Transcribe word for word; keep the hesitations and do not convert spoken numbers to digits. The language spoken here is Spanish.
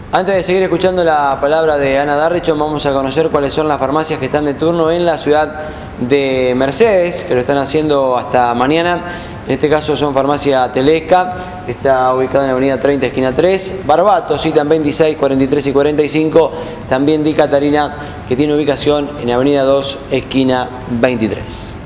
Antes de seguir escuchando la palabra de Ana Darrichon, vamos a conocer cuáles son las farmacias que están de turno en la ciudad de Mercedes, que lo están haciendo hasta mañana. En este caso son Farmacia Telesca, que está ubicada en la avenida treinta, esquina tres. Barbato, citan veintiséis, cuarenta y tres y cuarenta y cinco. También Di Catarina, que tiene ubicación en la avenida dos, esquina veintitrés.